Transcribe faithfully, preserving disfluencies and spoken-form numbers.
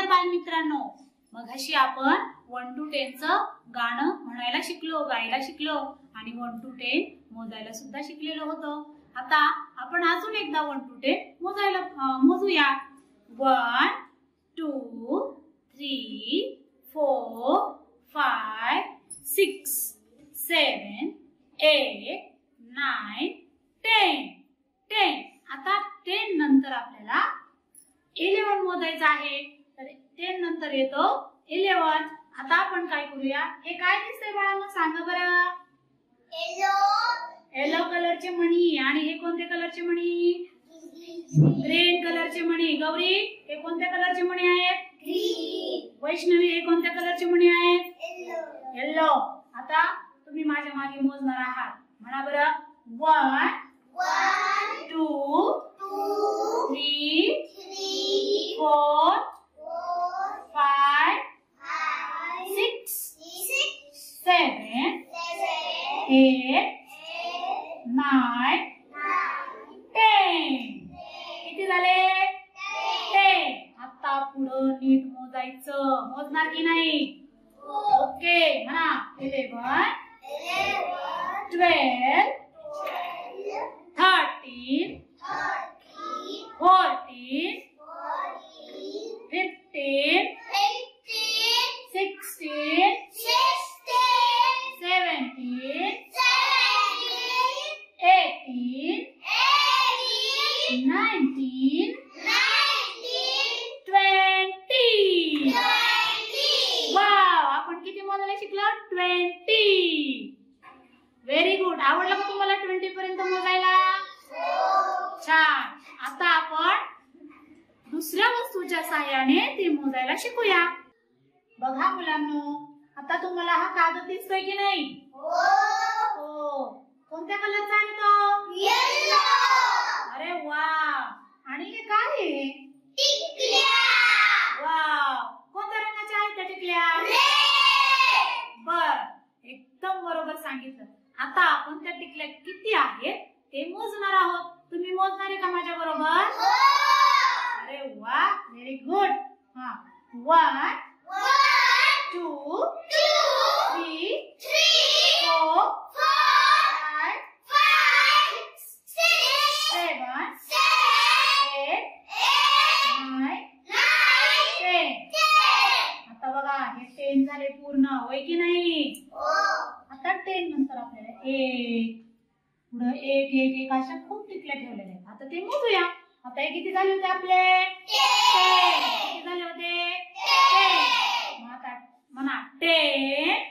बालमित्रांनो, मगाशी आपण वन टू टेन च गाणं म्हणायला शिकलो, गायला शिकलो आणि वन टू टेन मोजायला सुद्धा शिकलेलो होतो। आता आपण अजून एकदा वन टू टेन मोजायला मोजूया। One two three four five six seven eight nine ten ten. आता टेन नंतर आपल्याला इलेवन मोजायचं आहे, तर टेन नंतर येतो इलेवन। आता आपण काय करूया, हे काय दिसतंय बाळांनो सांगा बरं? येलो येलो कलरचे मणी, आणि हे कोणत्या कलरचे मणी? ग्रीन कलरचे मणी। गौरी, हे कोणत्या कलरचे मणी आहेत? ग्रीन। वैष्णवी, हे कोणत्या कलरचे मणी आहेत? Yellow yellow. आता तुम्ही माझ्या मागे मोजणार आहात, म्हणा बरं। One one two two three three four four five five six six seven seven eight eight nine nine ten. किती झाले? टेन। आता पुढं नीट मोजायचं, मोजणार की नाही? ओके म्हणा। Eleven eleven twelve twelve thirteen thirteen fourteen fourteen fifteen fifteen sixteen sixteen seventeen seventeen eighteen eighteen nineteen nineteen twenty. Twenty. Wow, आपण किती मोजायला शिकलो? ट्वेंटी। Very good. आवडलं का तुम्हाला ट्वेंटी पर्यंत मोजायला? छान। आता आपण दुसऱ्या वस्तूच्या सहाय्याने ते मोजायला शिकूया। बघा मुलांनो, आता तुम्हाला हा कागद दिसतोय की नाही? हो। कोणत्या कलरचा आहे तो? येलो। अरे वा। आणि हे काय आहे? टिकल्या। वाव, कोणत्या रंगाच्या आहेत त्या टिकल्या? रेड। बर, एकदम बरोबर सांगितलं। आता आपण त्या टिकल्या किती आहेत ते मोजणार आहोत। तुम्ही मोजणार आहे का माझ्या बरोबर? हो। अरे वा, व्हेरी गुड। हा, one one two two three three four four five five six seven seven eight eight nine nine ten. Ten. आता बघा, हे टेन झाले पूर्ण, होय की नाही? हो। आता टेन नंतर आपल्याला एक पुढे एक एक एक अशा खूप टिकल्या ठेवलेल्या आहेत। आता ते मोजूया। आता हे किती झाले होते आपले? टेन। किती झाले होते? टेन। मग आता म्हणा टेन